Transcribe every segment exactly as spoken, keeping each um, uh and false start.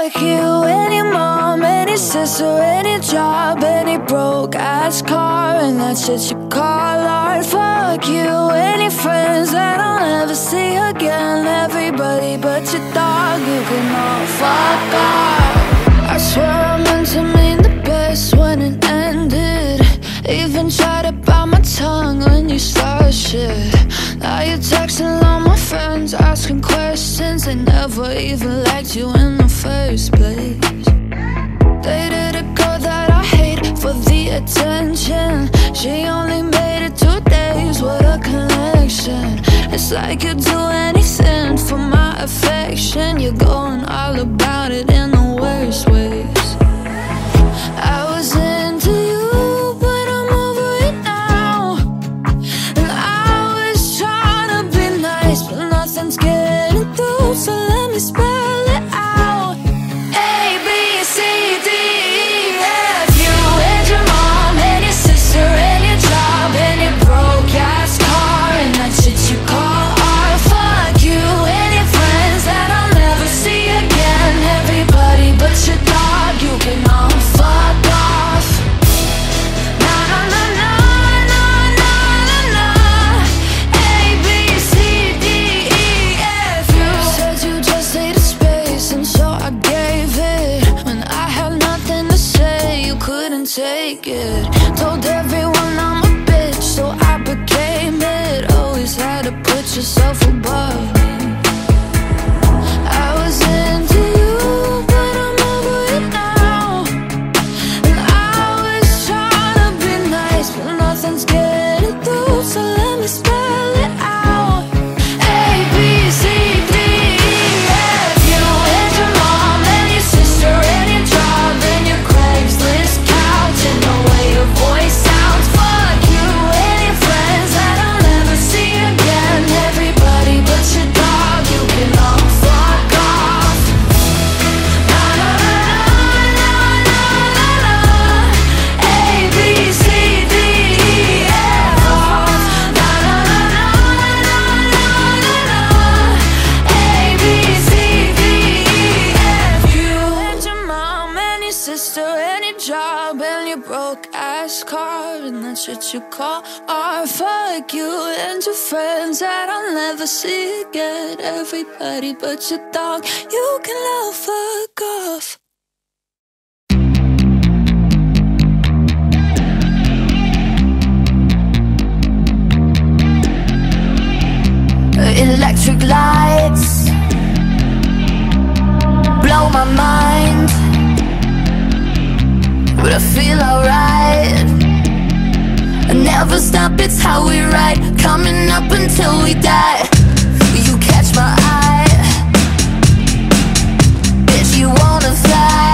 Fuck you and your mom and your sister and your job and your broke ass car and that shit you call art. Fuck you and your friends that I'll never see again. Everybody but your dog, you can all fuck off. I swear I meant to mean the best when it ended. Even tried to bite my tongue when you started shit. Now you're texting all my friends, asking questions. They never even liked you in the first place. Dated a girl that I hate for the attention. She only made it two days, what a connection. It's like you'd do anything for my affection. You're going all about it in the worst ways. I was into you, but I'm over it now. And I was trying to be nice, but nothing's getting through, so let me spell it out. A, B, C, D, E, F. You and your mom and your sister and your job and your broke ass car and that shit you call art. Fuck you and your friends that I'll never see again. Everybody but your dog, you can all fuck off. Na na na na na na na na. A, B, C, D, E, F. You said you just needed space, and so I gave it. When I had nothing to say, you couldn't take it. Told everyone I'm a bitch, so I became it. Always had to put yourself above me. I was into you, but I'm over it now. And I was trying to be nice, but nothing's getting through, so let me spell it out. A, B, C, D, E, F. You and your mom and your sister and your job and your Craigslist couch and the way your voice sounds. Fuck you and your friends that I'll never see again. Everybody but your dog, you can all fuck off. Na na na na na na na. A, B, C, D, E, F. Na na na na na na na na. A, B, C, D, E, F. You and your mom and your sister and your job and your broke ass car and that shit you call art. Fuck you and your friends that I'll never see again. Everybody but your dog, you can all fuck off. Electric lights blow my mind, but I feel alright. I never stop, it's how we ride, coming up until we die. You catch my eye, bitch, you wanna fly.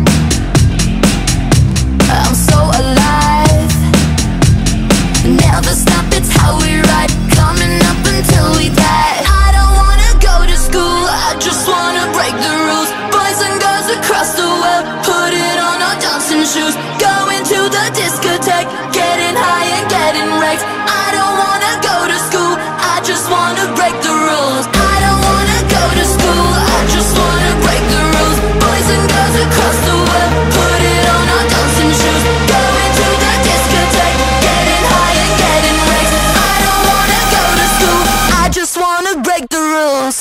I'm so alive. Never stop, it's how we ride, coming up until we die. I don't wanna go to school, I just wanna break the rules. Boys and girls across the world, put it on our dancing shoes. Going to the discotheque, getting high and getting wrecked. I don't wanna go to school, I just wanna break the rules. I don't wanna go to school, I just wanna break the rules. Boys and girls across the world, put it on our dancing shoes. Going to the discotheque, getting high and getting wrecked. I don't wanna go to school, I just wanna break the rules.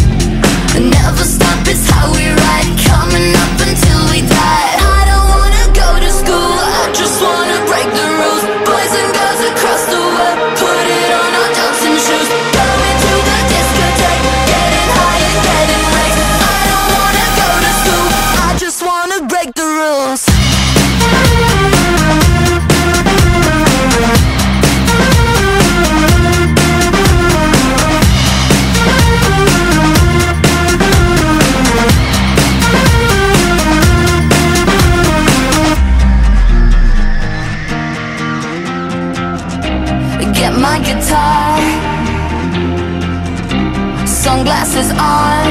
Never stop, it's how we ride, coming up until we die. I don't wanna on,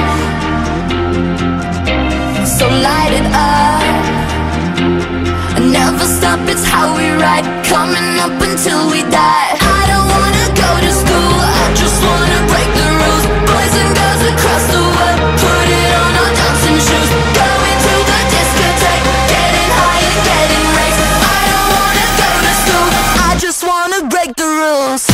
so light it up. Never stop, it's how we ride, coming up until we die. I don't wanna go to school, I just wanna break the rules. Boys and girls across the world, put it on our dancing shoes. Going to the discotheque, getting high and getting raised. I don't wanna go to school, I just wanna break the rules.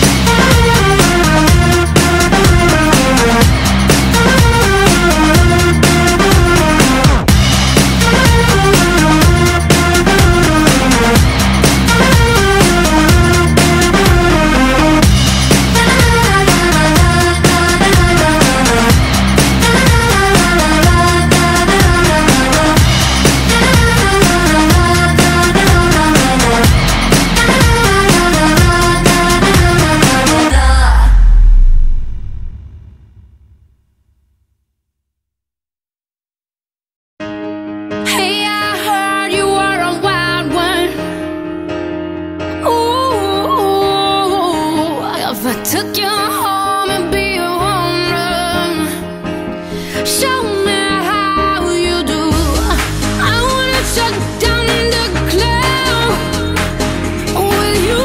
Took you home and be a home run. Show me how you do. I wanna shut down the club with you.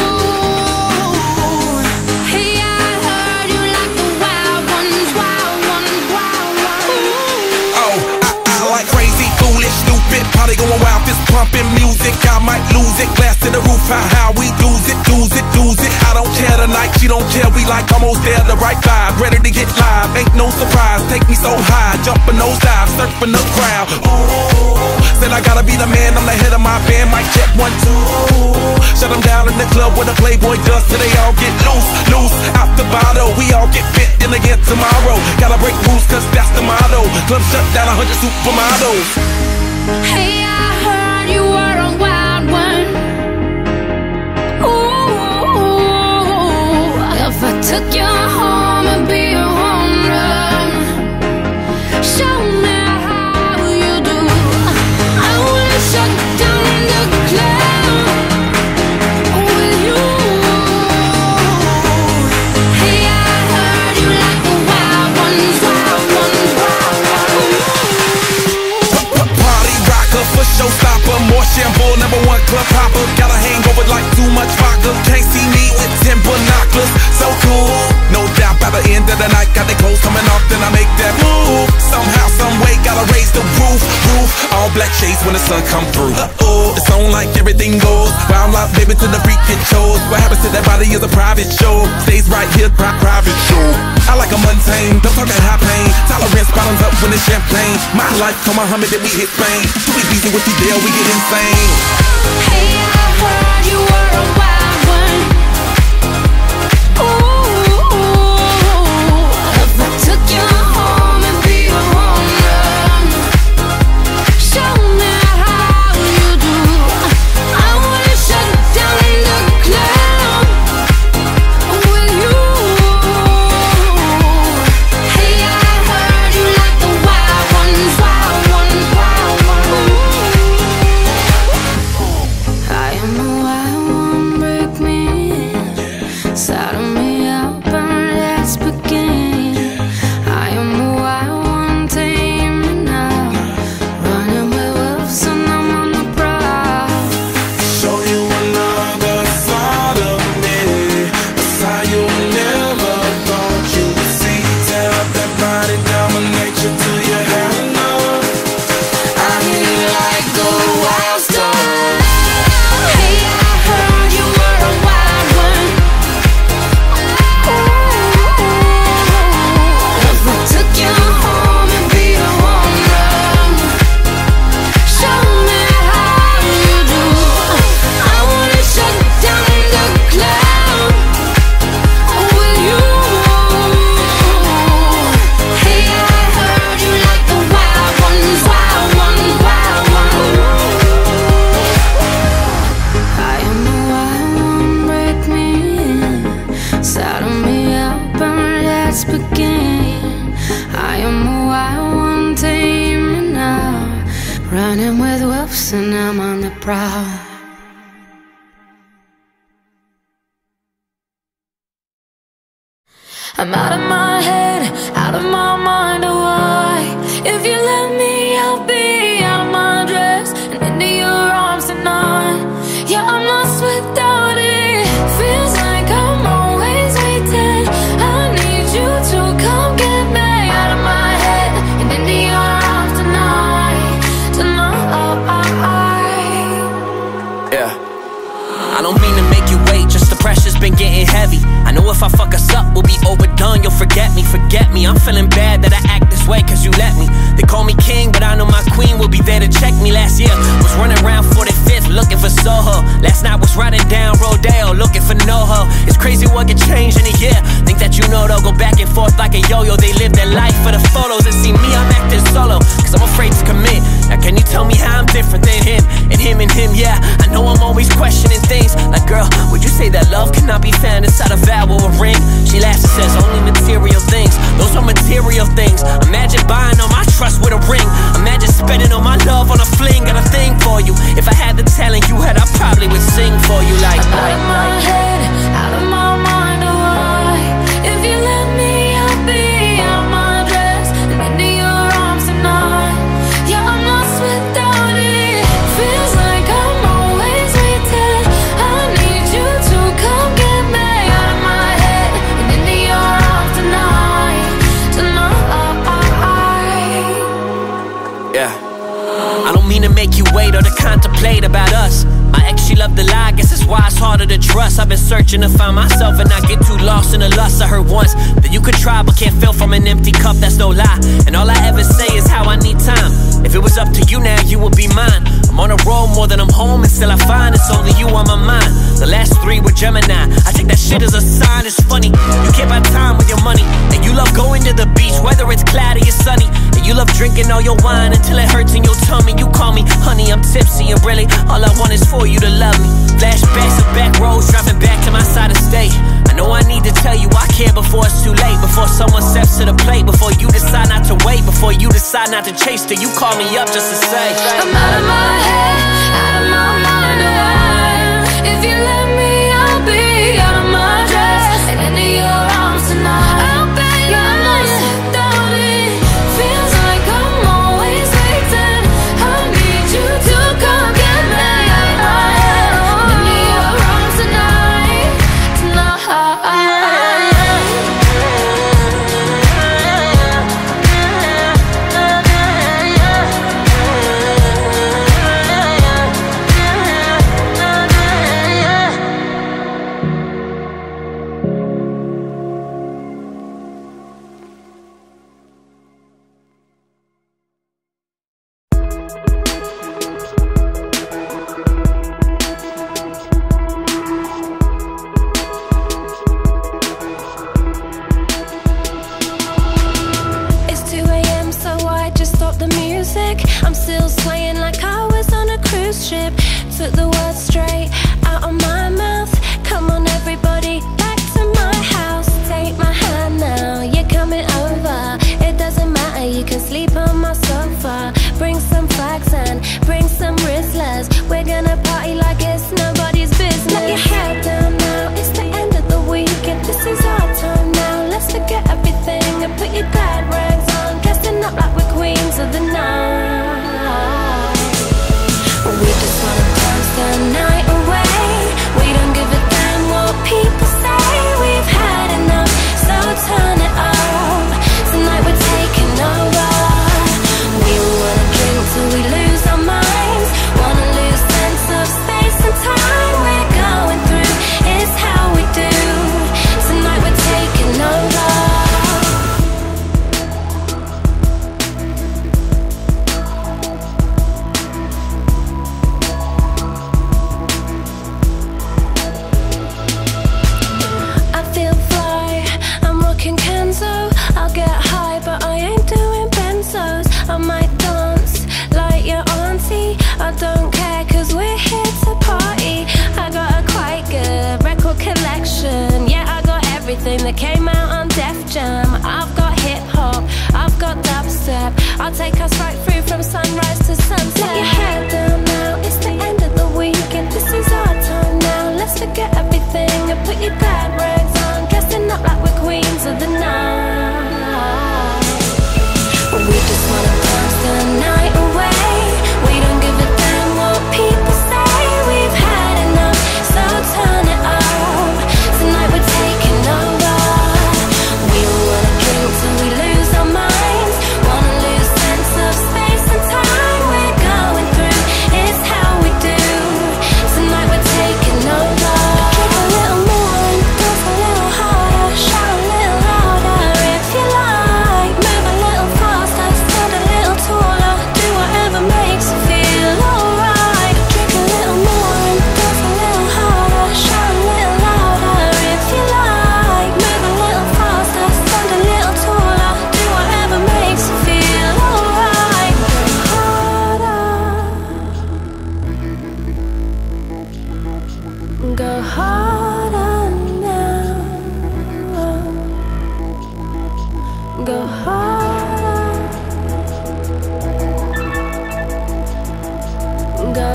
Hey, I heard you like the wild ones, wild ones, wild ones. Oh, I, I like crazy, foolish, stupid, party going wild, fist pumping music. I might lose it, glass to the roof, how, how we lose it, lose it, lose it. I don't care tonight, she don't care, we like almost there, the right vibe, ready to get live, ain't no surprise, take me so high, jumping those dives, surfing the crowd. Ooh, said I gotta be the man, I'm the head of my band, mic check one, two. Shut them down in the club where the Playboy does, till they all get loose, loose, out the bottle, we all get fit in again tomorrow. Gotta break rules, cause that's the motto, club shut down, a hundred supermodels. Hey, I heard you were a wild one. Ooh, if I took you home and be a home run. Show me how you do. I wanna shut down the club with you. Hey, I heard you like the wild ones, wild ones, wild ones. Party rocker, for showstopper, more shampoo, number one club hopper. Got a hangover like too much vodka. Can't see me with ten binoculars. So cool, no doubt by the end of the night, got the clothes coming off, then I make that move. Somehow, some way, gotta raise the roof, roof. All black shades when the sun come through. Uh-oh, it's on like everything goes. Wild out, baby, to the freak it shows. What happens to that body is a private show. Stays right here, pri private show. I like a mundane, don't talk that high pain. Tolerance bottoms up when it's champagne. My life, come Muhammad, then we hit Spain. Too easy with you there, we get insane. Hey, I heard you were a wild one. Ooh, if I took you home and be a home run. Show me how you do. I wanna shut down the club with you. Hey, I heard you like the wild ones, wild ones, wild ones. I am a wild one, break me in, saddle me up and let's begin. I am a wild one, tame me now, running with wolves and I'm on the prowl. Show you another side of me, a side you never thought you would see. Tear up that body, dominate you till you have enough. I need like a wild star. Hey, I heard you were a wild one. Ooh, if I took you home and be a home run. Show me how you do. I wanna shut down the club with you. Hey, I heard you like the wild ones, wild ones, wild ones. I am a wild one, break me in, saddle me up and let's begin. I am a wild one, tame me now, running with wolves and I'm on the prowl. I'm out of my head, out of my mind, oh why? If you let me, I'll be out of my dress and into your arms tonight. Yeah, I'm lost without it. Feels like I'm always waiting. I need you to come get me out of my head and into your arms tonight. Tonight. Yeah. I don't mean to make you wait, just the pressure's been getting heavy. I know if I fuck us up, we'll be overdone. You'll forget me, forget me. I'm feeling bad that I act this way cause you let me. They call me king, but I know my queen will be there to check me. Last year, was running around forty-fifth looking for Soho. Last night was riding down Rodeo looking for NoHo. It's crazy what can change in a year. Think that you know they'll go back and forth like a yo-yo. They live their life for the photos and see me, I'm acting solo cause I'm afraid to commit. Now can you tell me how I'm different than him? And him and him, yeah. I know I'm always questioning things like, girl, would you say that love cannot be found inside a vow or a ring? She laughs and says only material things. Those are material things. Imagine buying all my trust with a ring. Imagine spending all my love on a fling. Got a thing for you. If I had the talent you had, I probably would sing for you like out of my head, out of my mind, oh why? If you let me, I'll be out of my dress and into your arms tonight. Yeah, I'm lost without it. Feels like I'm always waiting. I need you to come get me out of my head and into your arms tonight. Tonight. yeah. I don't mean to make you wait or to contemplate about us. My ex, she loved to lie, guess that's why it's harder to trust. I've been searching to find myself and I get too lost in the lust. I heard once that you could try but can't fill from an empty cup, that's no lie. And all I ever say is how I need time. If it was up to you now, you would be mine. I'm on a roll more than I'm home and still I find it's only you on my mind. The last three were Gemini, I take that shit as a sign. It's funny, you can't buy time with your money. And you love going to the beach, whether it's cloudy or sunny. And you love drinking all your wine until it hurts in your tummy. You call me honey, I'm tipsy and really all I want is for you to love me. Flashbacks of back roads, driving back to my side of state. I know I need to tell you I care before it's too late. Before someone steps to the plate, before you decide not to wait, before you decide not to chase till you call me up just to say I'm out of my head, out of my mind, oh why? If you let me, I'll be out of my dress and into your arms tonight. I'll be I'm lost without it. Feels like I'm always waiting. I need you to come get me out of my head and into your arms tonight. Tonight. I'm still swaying like I was on a cruise ship. Took the words straight out of my mouth. Come on everybody, back to my house. Take my hand now, you're coming over. It doesn't matter, you can sleep on my sofa. Bring some flags and bring some Rizzlers. We're gonna party like it's nobody's business. Let your hair down now, it's the end of the weekend. This is our time now, let's forget everything and put your glad rags on. Dressing up like we're queens of the night. We just wanna dance the night away. We don't give a damn what people say. We've had enough, so turn it up. Tonight we're taking over. We wanna drink till we lose our minds. Wanna lose sense of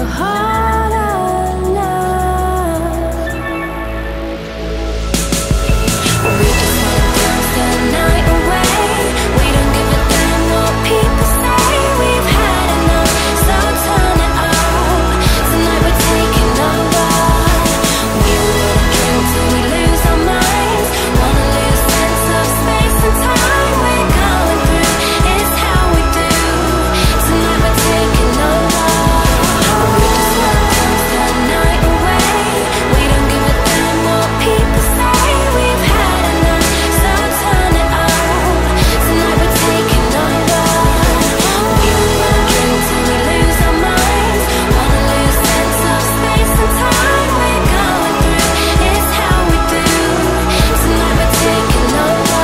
a harder love. We just wanna dance the night away. We don't give a damn what people say. We've had enough, so turn it up. Tonight we're taking over. We wanna drink till we lose our minds. Wanna lose sense of space and time. We're going through, it's how we do. Tonight we're taking over. We just wanna dance the night away. We don't give a damn what people say. We've had enough, so turn it up. Tonight we're taking over. We wanna drink till we lose our minds. Wanna lose sense of space and time. We're going through, it's how we do. Tonight we're taking over.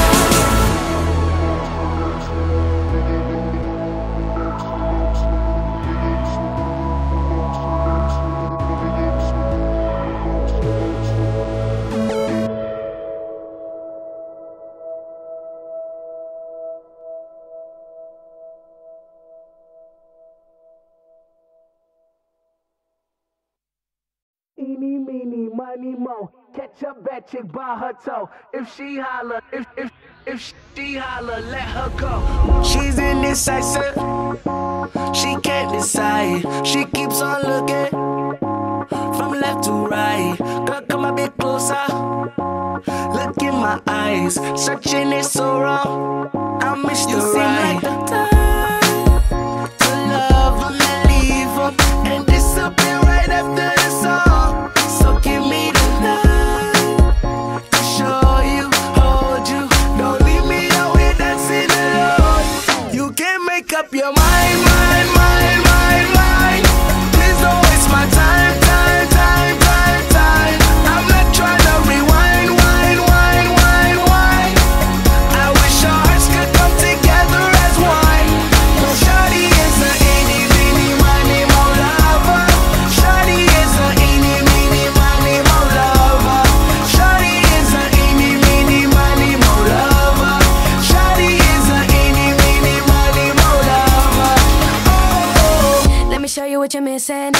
Eeny, meeny, miny, mo. Catch a bad chick by her toe. If she holler, if if if she holler, let her go. She's indecisive. She can't decide. She keeps on looking from left to right. Girl, come a bit closer. Look in my eyes. Searching is so wrong. I missed the right. You seem like the type to love them and leave them and disappear right after the song. So give me the night to show you, hold you. Don't leave me out here dancing alone. You can't make up your mind, mind, mind, mind, mind. Please don't waste my time, time, time, time, time. I'm not trying to rewind, wind, wind, wind, wind. I wish our hearts could come together as one. No, shawty is a eeny, meeny, miny, mo lover. Shawty is a eeny, meeny, miny, mo lover. Shawty is a eeny, meeny, miny, mo lover. Shawty is a eeny, meeny, miny, mo lover. Oh. Let me show you what you're missing.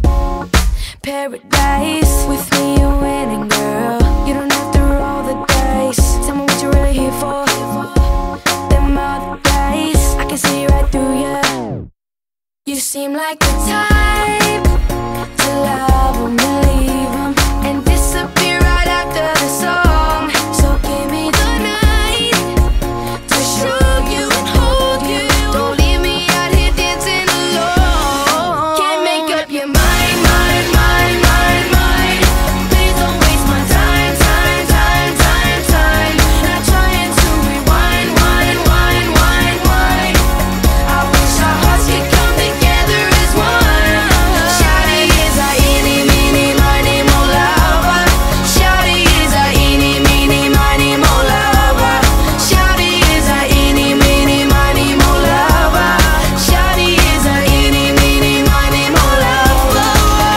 Paradise. With me you're winning, girl. You don't have to roll the dice. Tell me what you're really here for. Them other guys, I can see right through you. You seem like the type to love them and leave them and disappear right after the song. So give me the night to show you and hold you. Don't leave me out here dancing alone. Can't make up your mind, mind, mind, mind, mind. Please don't waste my time, time, time, time, time. Not trying to rewind, wind, wind, wind, wind. I wish our hearts could come together as one. Shawty is a eeny, meeny, miny, mo lover. Shawty is a eeny, meeny, miny, mo lover. Shawty is a eeny, meeny, miny, mo lover. Shawty is a eeny, meeny, miny, mo lover.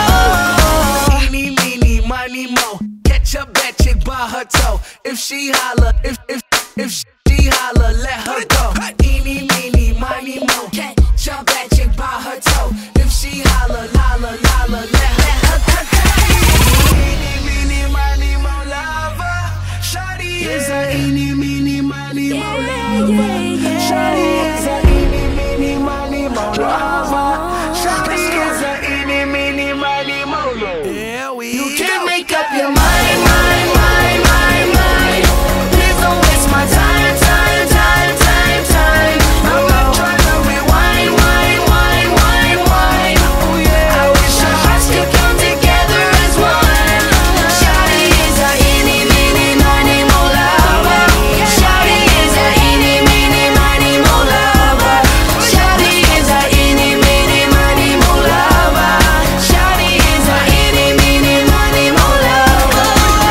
Eeny, meeny, miny, mo. Catch a bad chick by her toe. If she holler, if if if she holler, let her go. Eeny, meeny, miny, mo. Catch a bad chick by her toe. If she holler, holler, holler, let her go. Eeny, meeny, miny, mo lover. Shawty is a eeny, meeny, miny, mo lover. Shawty is a eeny, meeny, miny, mo lover. Shawty is a eeny, meeny, miny, mo lover. You can't make up your mind, mind, mind, mind, mind. Please don't waste my time, time, time, time, time. I'm not trying to rewind, wind, wind, wind, wind. I wish our hearts could come together as one. Shawty is a eeny, meeny, miny, mo lover. Shawty is a eeny, meeny, miny, mo lover. Shawty is a eeny, meeny, miny, mo lover. Shawty is a eeny, meeny, miny, mo lover.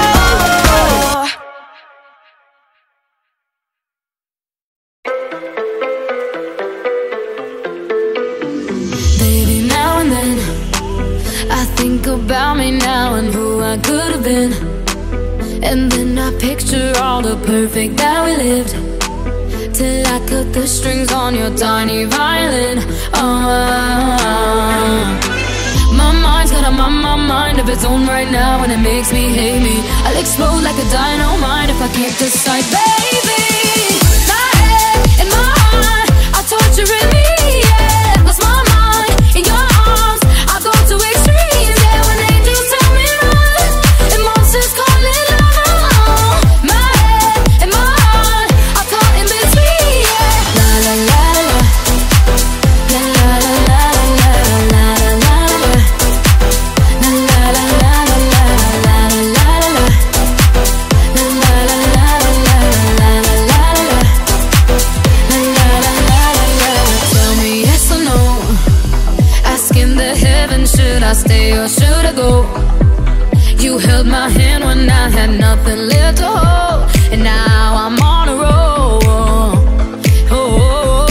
Baby, now and then I think about me now and who I could have been. And then I picture all the perfect that we lived, till I cut the strings on your tiny violin. Oh, mind of its own right now, and it makes me hate me. I'll explode like a dynamite if I can't decide, baby. My head and my heart are torturing me, yeah. Lost my mind in your arms, I go to extremes, yeah. When angels tell me run, and monsters call it love. My head and my heart are caught in between, yeah. La la la la, la la la la la la la la, la la la la la la la la la, la la la la la la la la. Tell me yes or no, asking the heavens, should I stay or should I go? You held my hand when I had nothing left to hold, and now I'm on a roll. Oh,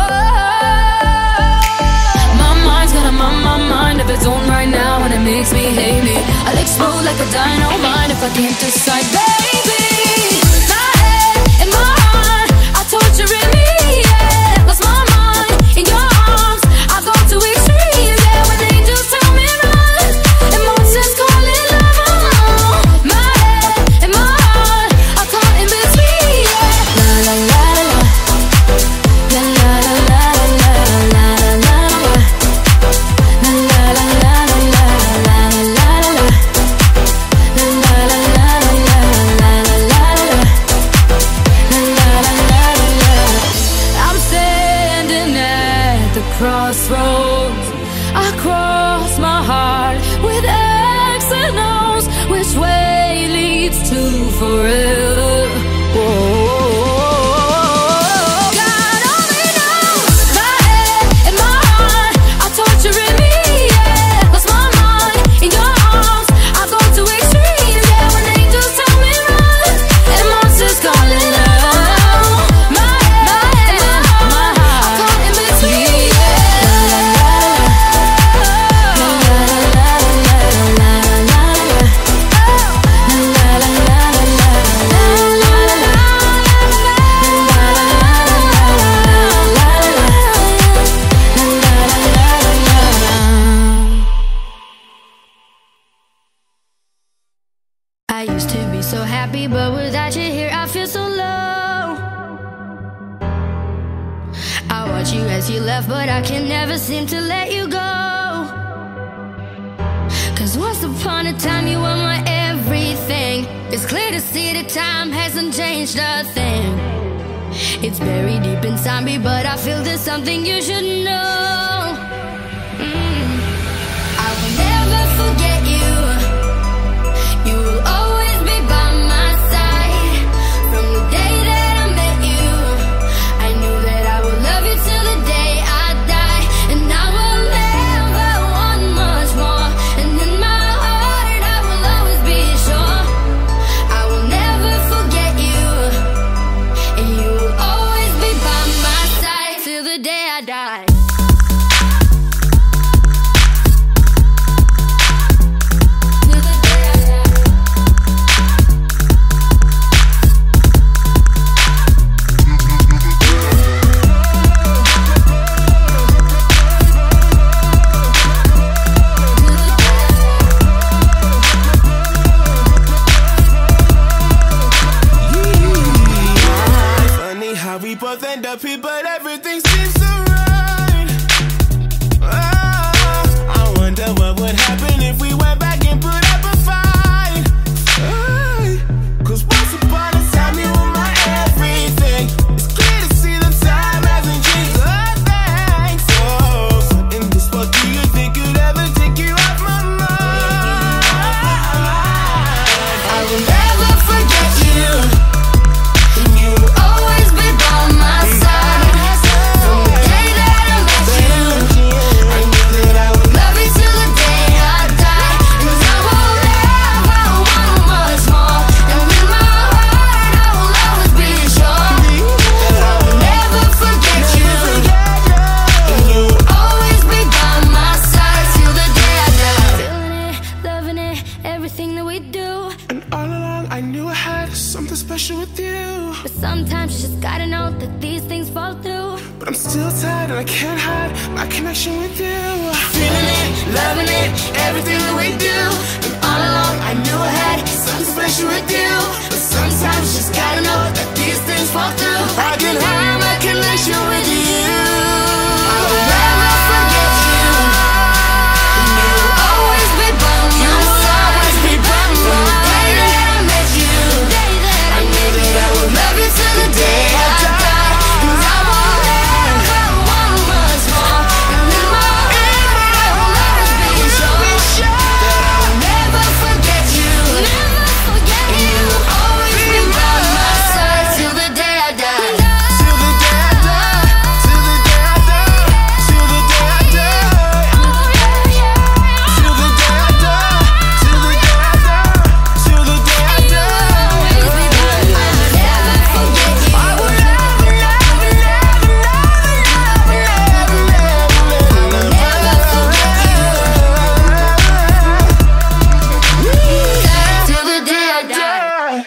my mind's got a my, my mind of its own right now, and it makes me hate me. I'll explode like a dynamite if I can't decide, baby. My head and my heart are torturing me, yeah. Lost my mind in your arms, I go to extremes, yeah. When angels tell me run, and monsters call it love. My head and my heart are caught in between, yeah. La la la la, la la la la la la la la, la la la la la la la la la, la la la la la la. I'm standing at the crossroads, I cross my heart with X and O's. Which way leads to forever? Whoa. God only knows. My head and my heart are torturing me, yeah. Lost my mind in your arms, I go to extremes, yeah. When angels tell me run, and monsters call it love. My head and my heart are caught in between, yeah. La la la la la la la la la, la la la la la la la la, I used to be so happy, but without you here I feel so low. I watch you as you left, but I can never seem to let you go. Cause once upon a time you were my everything. It's clear to see that time hasn't changed a thing. It's buried deep inside me, but I feel there's something you should know. Mm. I will never forget you. You will always be by my side. From the day that I met you, I knew that I would love you till the day I die. And I will never want much more. And in my heart I will always be sure I will never forget you. And you will always be by my side till the day I die. Funny how we both end up here, but everything seems so right. Oh, I wonder what would happen if we went back and put up a fight. Ay, Cause once upon a time you were my everything. It's clear to see the time hasn't changed a thing. So, what in this world do you think could ever take you off my mind? I will never forget you. And you will always be by my side. From the day that I met you, I knew that I would love you till the day I die. Cause I will never want much more. And in my heart I will always be sure that I will never forget you. And you will always be by my side till the day I die. Feeling it, loving it, everything that we do. And all along I knew I had something special with you. But sometimes you just gotta know that these things fall through. But I'm still tired and I can't hide my connection with you. Feeling it, loving it, everything that we do. And all along I knew I had something special with you, but sometimes you just gotta know that these things fall through. I can have my connection with you. I will never forget you. And you will always be by my side. Always be by my side. From the day that I met you, I knew that I would love you till the day I die. Cause I won't ever want much more. And in my heart I will always be sure that I will never forget you. Never forget you. And you will always be by my side till the day I die. Till the day I die. Till the day I die. Till the day I die. Till the day I die. Till the day I die. Till the day I die. I will never, never, never, never, never, never forget you. Till the day I die.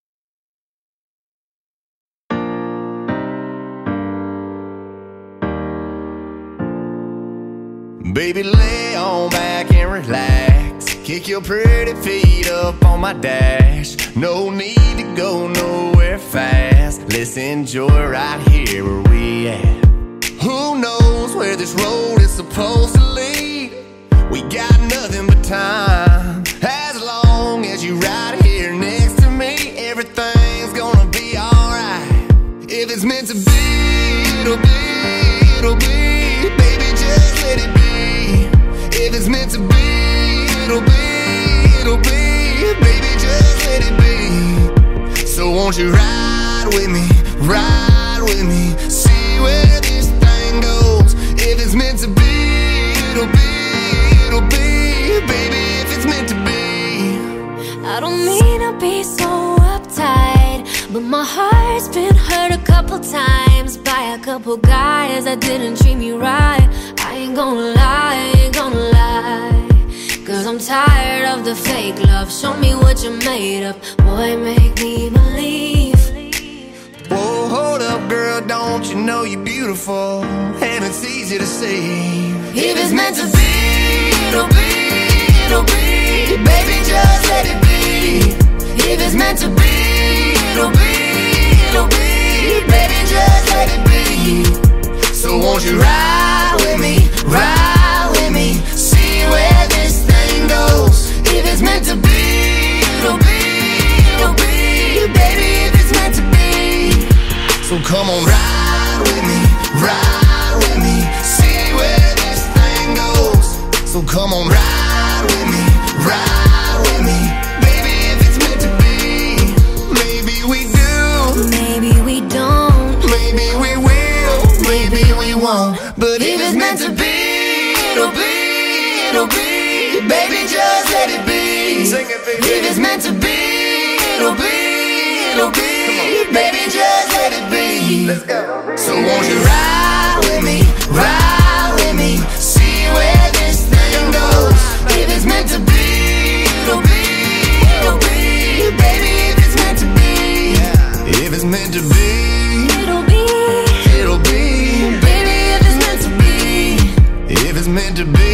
Baby, lay on back and relax. Kick your pretty feet up on my dash. No need to go nowhere fast. Let's enjoy right here where we at. Who knows where this road is supposed to lead? We got nothing but time. As long as you right here next to me, everything's gonna be alright. If it's meant to be, it'll be, it'll be. Baby, just let it be. If it's meant to be, it'll be, it'll be. Baby, just let it be. So won't you ride with me, ride with me, see where this thing goes. If it's meant to be, it'll be, it'll be. Baby, if it's meant to be. I don't mean to be so uptight, but my heart's been hurt a couple times by a couple guys that didn't treat me right. I ain't gonna lie, I ain't gonna lie, cause I'm tired of the fake love. Show me what you're made of, boy, make me believe. Whoa, hold up, girl, don't you know you're beautiful? And it's easy to see. If it's meant to be, it'll be, it'll be. Baby, just let it be. If it's meant to be, it'll be, it'll be. Baby, just let it be. So won't you ride with me, ride with me, see where this thing goes. If it's meant to be, it'll be, it'll be. Baby, if it's meant to be. So come on, ride with me, ride with me, see where this thing goes. So come on, ride with me, ride with me, baby, if it's meant to be. Maybe we do, Maybe we don't, maybe we will, maybe we won't. But if it's meant to be, it'll be, it'll be. Baby, just let it be. Sing it, baby. If it's meant to be, it'll be, it'll be. Baby, just let it be. let's go. So won't you ride with me, ride with me, see where this thing goes. If it's meant to be, it'll be, it'll be. Baby, if it's meant to be, If it's meant to be, it'll be, it'll be. baby, if it's meant to be. If it's meant to be,